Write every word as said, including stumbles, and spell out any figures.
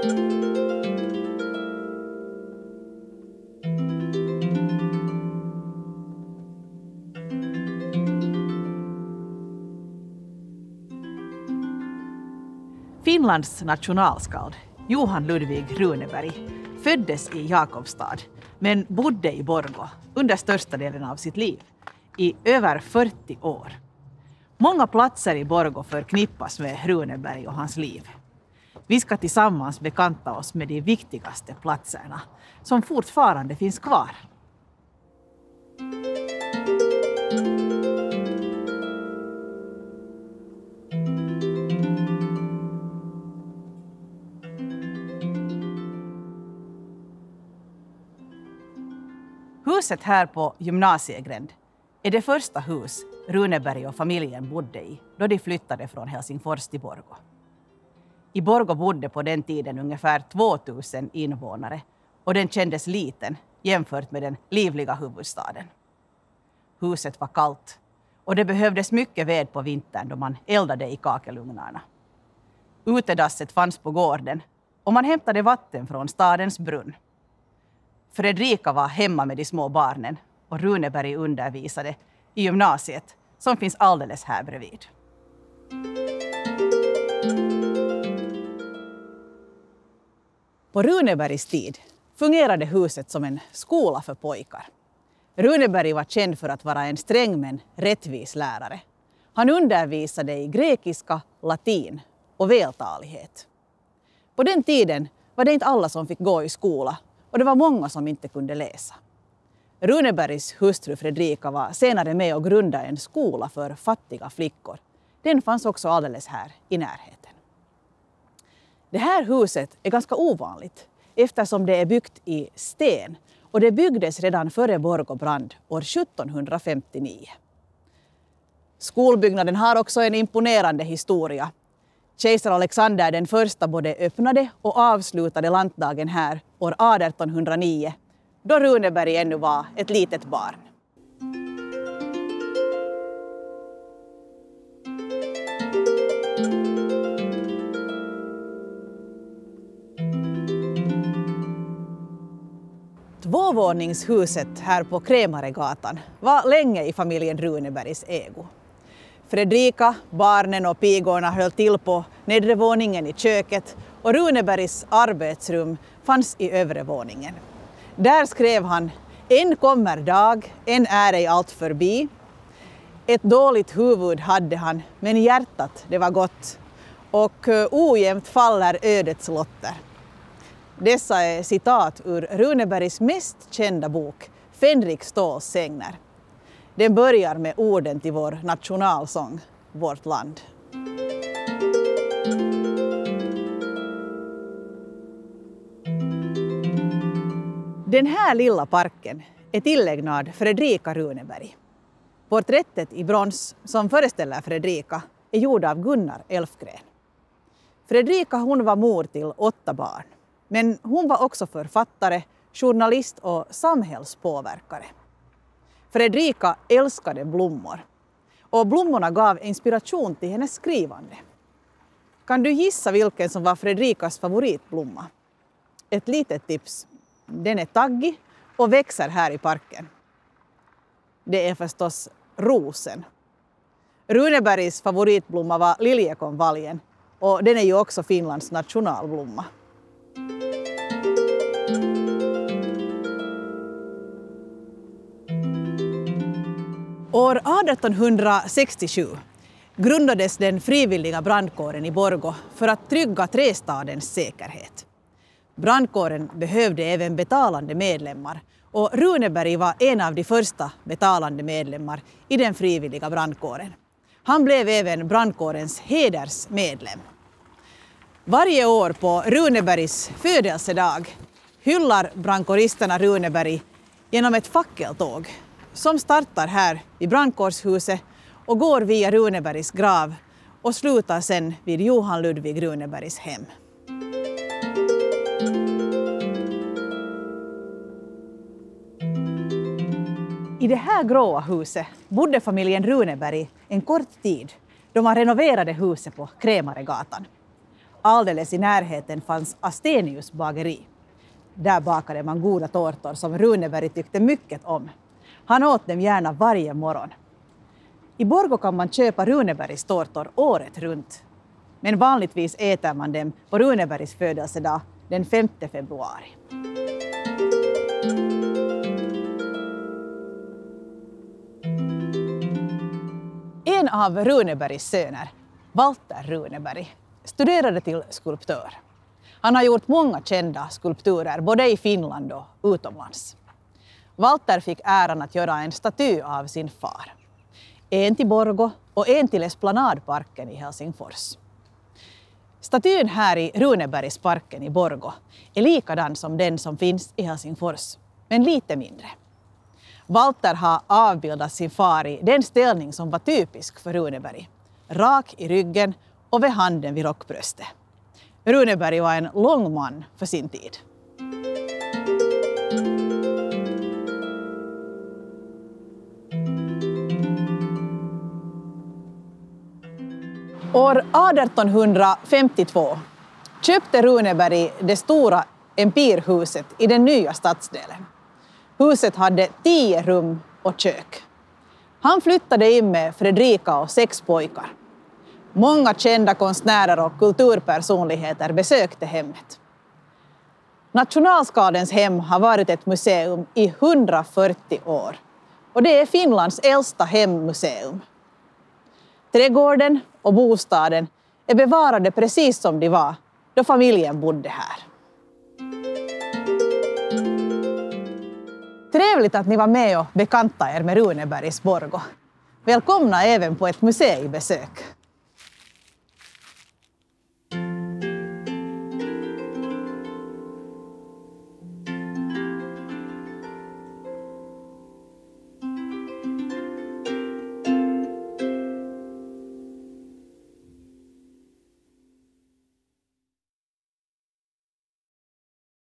Finlands nationalskald Johan Ludvig Runeberg föddes i Jakobstad men bodde i Borgå under största delen av sitt liv, i över fyrtio år. Många platser i Borgå förknippas med Runeberg och hans liv. Vi ska tillsammans bekanta oss med de viktigaste platserna som fortfarande finns kvar. Huset här på Gymnasiegränd är det första hus Runeberg och familjen bodde i då de flyttade från Helsingfors till Borgå. I Borgå bodde på den tiden ungefär tvåtusen invånare och den kändes liten jämfört med den livliga huvudstaden. Huset var kallt och det behövdes mycket ved på vintern då man eldade i kakelugnarna. Utedasset fanns på gården och man hämtade vatten från stadens brunn. Fredrika var hemma med de små barnen och Runeberg undervisade i gymnasiet som finns alldeles här bredvid. På Runebergs tid fungerade huset som en skola för pojkar. Runeberg var känd för att vara en sträng men rättvis lärare. Han undervisade i grekiska, latin och vältalighet. På den tiden var det inte alla som fick gå i skola och det var många som inte kunde läsa. Runebergs hustru Fredrika var senare med och grundade en skola för fattiga flickor. Den fanns också alldeles här i närheten. Det här huset är ganska ovanligt eftersom det är byggt i sten och det byggdes redan före Borgå brand år sjuttonhundrafemtionio. Skolbyggnaden har också en imponerande historia. Kejsar Alexander den första både öppnade och avslutade lantdagen här år artonhundranio, då Runeberg ännu var ett litet barn. Tvåvåningshuset här på Krämaregatan var länge i familjen Runebergs ägo. Fredrika, barnen och pigorna höll till på nedre våningen i köket och Runebergs arbetsrum fanns i övre våningen. Där skrev han: "En kommer dag, en är ej allt förbi. Ett dåligt huvud hade han, men hjärtat det var gott. Och ojämnt faller ödets lotter." Dessa är citat ur Runebergs mest kända bok, Fänrik Ståls sägner. Den börjar med orden till vår nationalsång, Vårt land. Den här lilla parken är tillägnad Fredrika Runeberg. Porträttet i brons som föreställer Fredrika är gjord av Gunnar Elfgren. Fredrika hon var mor till åtta barn, men hon var också författare, journalist och samhällspåverkare. Fredrika älskade blommor och blommorna gav inspiration till hennes skrivande. Kan du gissa vilken som var Fredrikas favoritblomma? Ett litet tips. Den är taggig och växer här i parken. Det är förstås rosen. Runebergs favoritblomma var liljekonvaljen och den är ju också Finlands nationalblomma. År artonhundrasextiosju grundades den frivilliga brandkåren i Borgå för att trygga trästadens säkerhet. Brandkåren behövde även betalande medlemmar och Runeberg var en av de första betalande medlemmar i den frivilliga brandkåren. Han blev även brandkårens hedersmedlem. Varje år på Runebergs födelsedag hyllar brandkåristerna Runeberg genom ett fackeltåg som startar här vid brandkårshuset och går via Runebergs grav och slutar sen vid Johan Ludvig Runebergs hem. I det här gråa huset bodde familjen Runeberg en kort tid då man renoverade huset på Krämaregatan. Alldeles i närheten fanns Astenius bageri. Där bakade man goda tårtor som Runeberg tyckte mycket om. Han åt dem gärna varje morgon. I Borgå kan man köpa Runebergs tårtor året runt. Men vanligtvis äter man dem på Runebergs födelsedag den femte februari. En av Runebergs söner, Walter Runeberg, studerade till skulptör. Han har gjort många kända skulpturer både i Finland och utomlands. Walter fick äran att göra en staty av sin far. En till Borgå och en till Esplanadparken i Helsingfors. Statyn här i Runebergsparken i Borgå är likadan som den som finns i Helsingfors, men lite mindre. Walter har avbildat sin far i den ställning som var typisk för Runeberg. Rak i ryggen och vid handen vid rockbröstet. Runeberg var en lång man för sin tid. År artonhundrafemtiotvå köpte Runeberg det stora Empirhuset i den nya stadsdelen. Huset hade tio rum och kök. Han flyttade in med Fredrika och sex pojkar. Många kända konstnärer och kulturpersonligheter besökte hemmet. Nationalskadens hem har varit ett museum i hundrafyrtio år. Och det är Finlands äldsta hemmuseum. Trädgården och bostaden är bevarade precis som de var då familjen bodde här. Trevligt att ni var med och bekanta er med Runebergs Borgå. Välkomna även på ett museibesök.